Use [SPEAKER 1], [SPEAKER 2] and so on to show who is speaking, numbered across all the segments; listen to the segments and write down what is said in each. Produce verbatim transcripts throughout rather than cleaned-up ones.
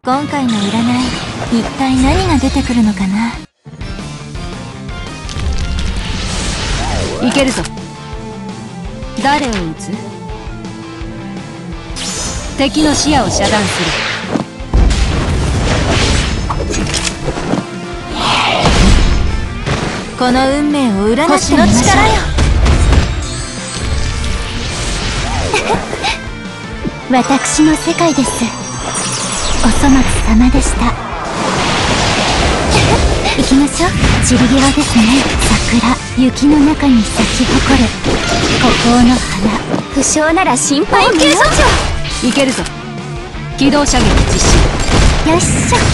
[SPEAKER 1] 今回の占い、一体何が出てくるのかな。
[SPEAKER 2] いけるぞ。誰を撃つ？敵の視野を遮断する。
[SPEAKER 1] この運命を占ってみましょう。星の力よ。私の世界です。お粗末様でした。行きましょう。散り際ですね。桜、雪の中に咲き誇る孤高の花。負傷なら心配無用。
[SPEAKER 2] いけるぞ。機動射撃実施。
[SPEAKER 1] よっしゃ。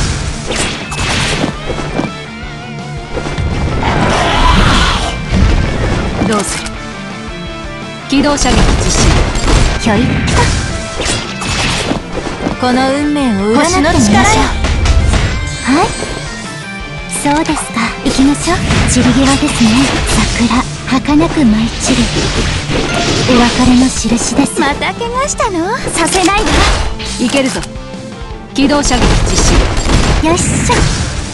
[SPEAKER 2] どうする？機動射撃実施。
[SPEAKER 1] ひょいっと。この運命を占ってみましょう。はい、そうですか。行きましょう。散り際ですね。桜、儚く舞い散るお別れの印です。また怪我したの？させないわ。
[SPEAKER 2] いけるぞ。機動射撃実施。
[SPEAKER 1] よっしゃ。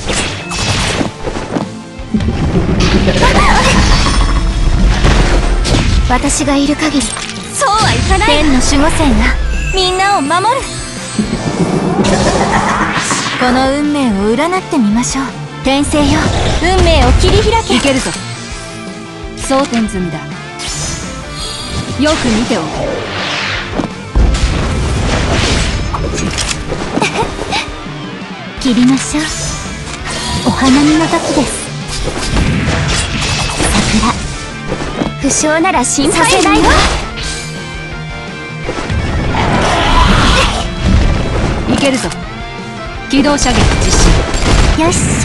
[SPEAKER 1] 私がいる限りそうはいかない。天の守護星がみんなを守る。この運命を占ってみましょう。転生よ、運命を切り開け。
[SPEAKER 2] いけるぞ。装填済みだ。よく見ておけ。
[SPEAKER 1] 切りましょう。お花見の時です。桜、負傷なら心配させないわ。
[SPEAKER 2] いけるぞ。機動射撃実施。
[SPEAKER 1] よっしゃ。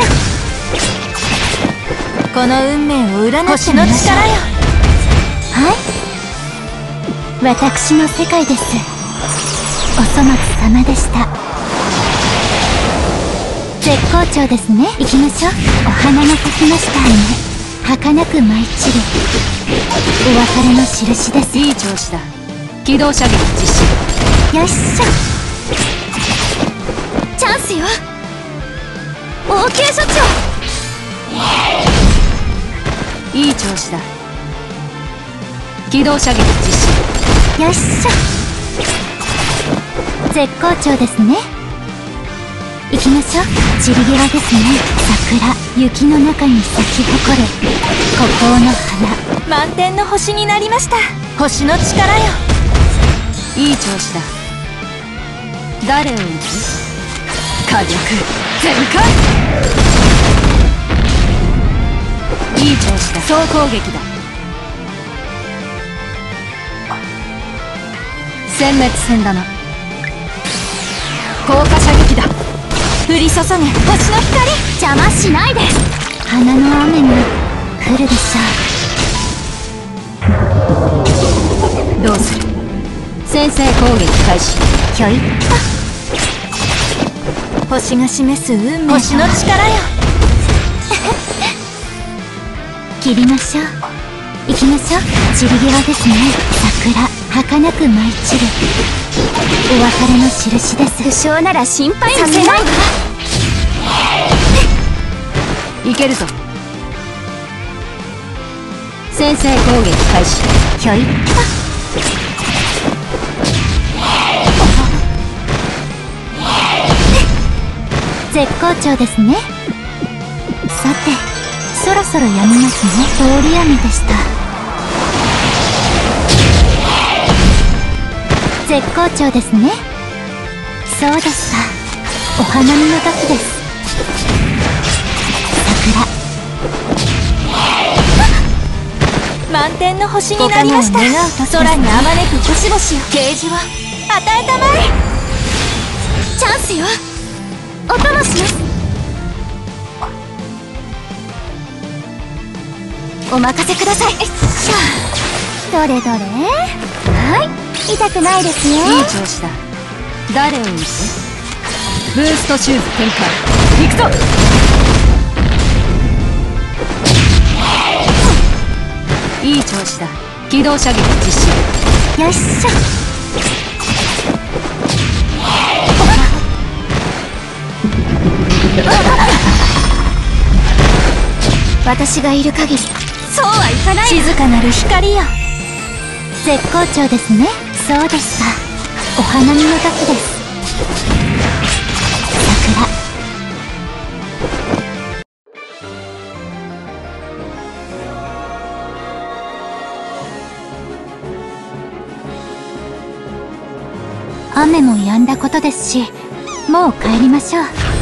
[SPEAKER 1] この運命を占ってみましょう。星の力よ。はい、私の世界です。お粗末様でした。絶好調ですね。行きましょう。お花が咲きましたね。儚く舞い散るお別れの印です。
[SPEAKER 2] いい調子だ。機動射撃実施。
[SPEAKER 1] よっしゃ。チャンスよ。応急処置を。
[SPEAKER 2] いい調子だ。機動射撃実施。
[SPEAKER 1] よっしゃ。絶好調ですね。行きましょう。散り際ですね。桜、雪の中に咲き誇る孤高の花。満天の星になりました。星の力よ。
[SPEAKER 2] いい調子だ。誰を撃つ？火力全開。いい調子だ。総攻撃だ。殲滅戦だな。効果射撃だ。降り注げ星の光。
[SPEAKER 1] 邪魔しないで。花の雨が降るでしょ
[SPEAKER 2] う。どうする？先制攻撃開始。
[SPEAKER 1] ひょいっと。星が示す運命。星の力よ。切りましょう。行きましょう。散り際ですね。桜、儚く舞い散るお別れの印です。負傷なら心配させないわ。
[SPEAKER 2] いけるぞ。先制攻撃開始。
[SPEAKER 1] ひょいっと。絶好調ですね。さて、そろそろやみますね。通り雨でした。絶好調ですね。そうですか。お花見の時です。桜、満天の星になりました。空にあまねく星々を。啓示は与えたまえ。チャンスよ。お供します。お任せください。よっしゃ。どれどれ。はい、痛くないですよ。
[SPEAKER 2] いい調子だ。誰を撃つ？ブーストシューズ展開。行くぞ。いい調子だ。機動射撃実施。
[SPEAKER 1] よっしゃ。 私がいる限り
[SPEAKER 2] そうはいかない。静かなる光よ。
[SPEAKER 1] 絶好調ですね。そうですか。お花見の時です。桜。雨も止んだことですし、もう帰りましょう。